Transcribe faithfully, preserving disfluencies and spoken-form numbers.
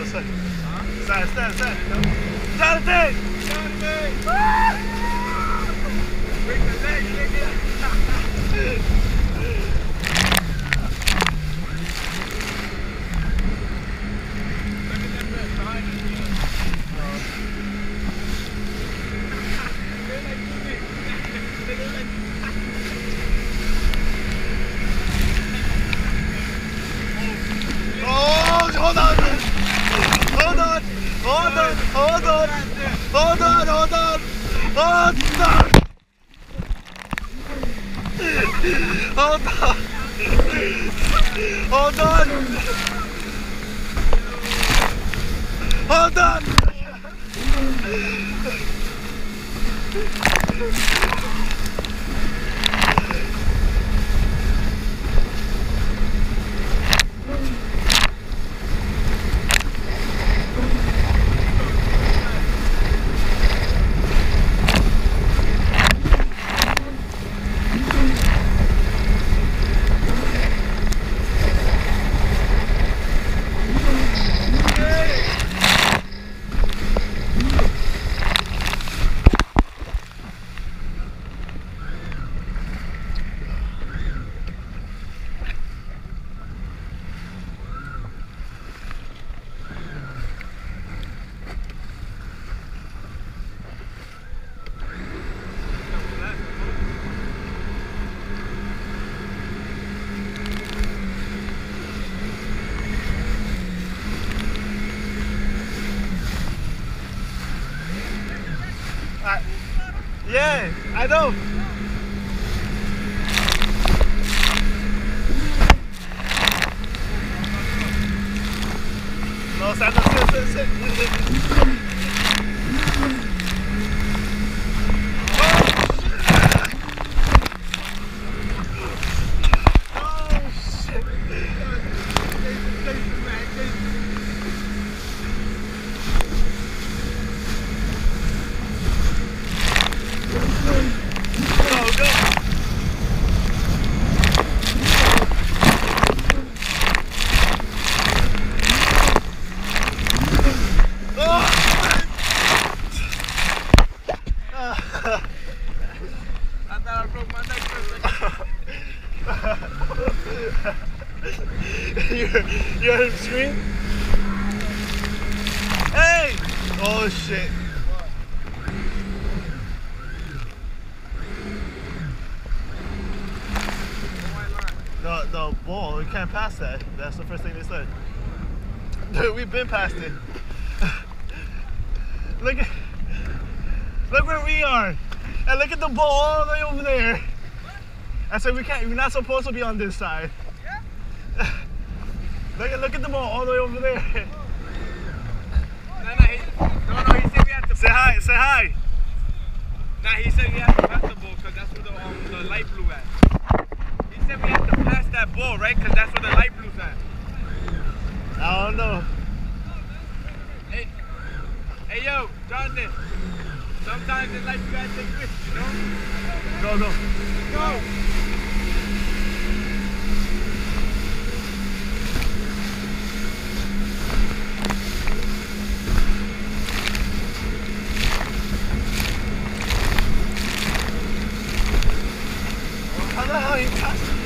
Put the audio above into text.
go, side. Side, stand, stand. Jonathan! Jonathan! Break the leg, nigga. Hold on, hold on, hold on, hold on, hold on, hold on, hold on, hold on, hold on, hold on. Uh, yeah, I know. No, stand up, sit, sit, sit. you, you heard him scream? Hey! Oh shit. The, the ball, we can't pass that. That's the first thing they said. Dude, we've been past it. Look at, look where we are. And look at the ball all the way over there. I said we can't, we're not supposed to be on this side. Yeah. look at look at the ball all the way over there. No, no, he, no, no, he said we had to say hi, say hi. Nah, he said we had to pass the ball because that's where the, um, the light blue at. He said we had to pass that ball, right? Because that's where the light blue's at. I don't know. Hey, hey yo, Jonathan. Sometimes in life you gotta take risks, you know? Go, go. Go! How the hell he touched